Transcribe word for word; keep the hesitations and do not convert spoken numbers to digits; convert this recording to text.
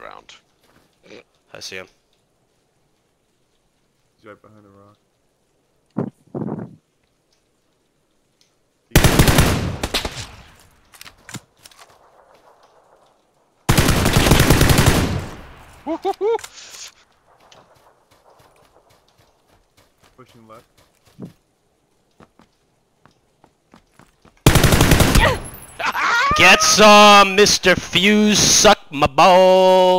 battleground. I see him. He's right behind the rock. Pushing left. Get some, Mister Fuse, suck my balls.